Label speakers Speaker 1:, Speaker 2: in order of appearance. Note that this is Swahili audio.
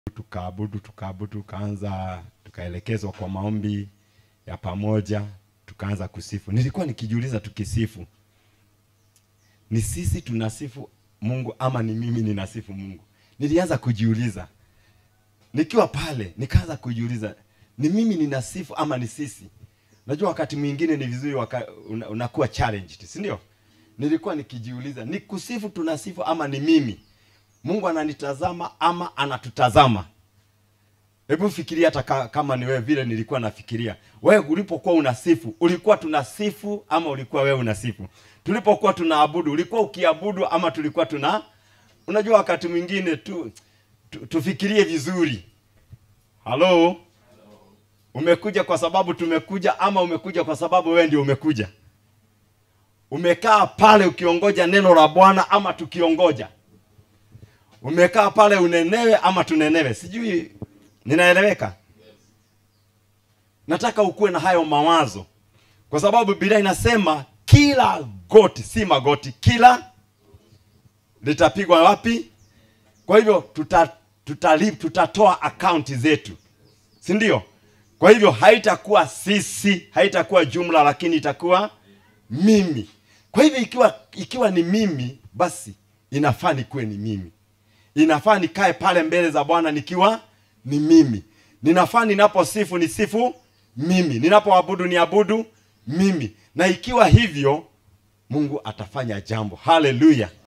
Speaker 1: tukaabudu, tukaanza tukaelekezwa kwa maombi ya pamoja, tukaanza kusifu. Nilikuwa nikijiuliza, tukisifu ni sisi tunasifu Mungu ama ni mimi ninasifu Mungu? Nilianza kujiuliza. Nikiwa pale nikaanza kujiuliza, ni mimi ninasifu ama ni sisi? Najua wakati mwingine ni vizuri unakuwa challenged, si ndio? Nilikuwa nikijiuliza, ni kusifu tunasifu ama ni mimi? Mungu ananitazama ama anatutazama? Hebu fikiria, hata kama ni wewe, vile nilikuwa nafikiria. Wewe ulipokuwa unasifu, ulikuwa tunasifu ama ulikuwa wewe unasifu? Tulipokuwa tunaabudu, ulikuwa ukiabudu ama tulikuwa unajua wakati mwingine tufikirie vizuri. Halo? Umekuja kwa sababu tumekuja ama umekuja kwa sababu wewe ndio umekuja? Umekaa pale ukiongoja neno la Bwana ama tukiongoja? Umekaa pale unenewe ama tunenewe? Sijui ninaeleweka? Nataka ukuwe na hayo mawazo, kwa sababu Biblia inasema kila goti, si magoti, kila litapigwa wapi? Kwa hivyo tutatoa akaunti zetu, si ndio? Kwa hivyo haitakuwa sisi, haitakuwa jumla, lakini itakuwa mimi. Kwa hivyo ikiwa ni mimi, basi inafaa nikuwe ni mimi. Inafaa nikae pale mbele za Bwana nikiwa ni mimi. Ninafaa ninaposifu nisifu mimi, ninapoabudu niabudu mimi. Na ikiwa hivyo, Mungu atafanya jambo. Haleluya.